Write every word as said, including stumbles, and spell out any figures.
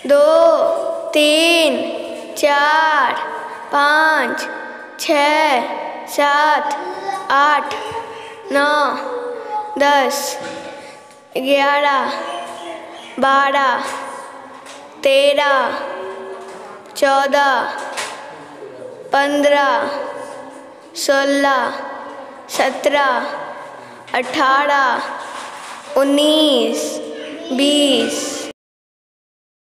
दो, तीन, चार, पाँच, छः, सात, आठ, नौ, दस, ग्यारह, बारह, तेरह, चौदह, पंद्रह, सोलह, सत्रह, अठारह, उन्नीस, बीस।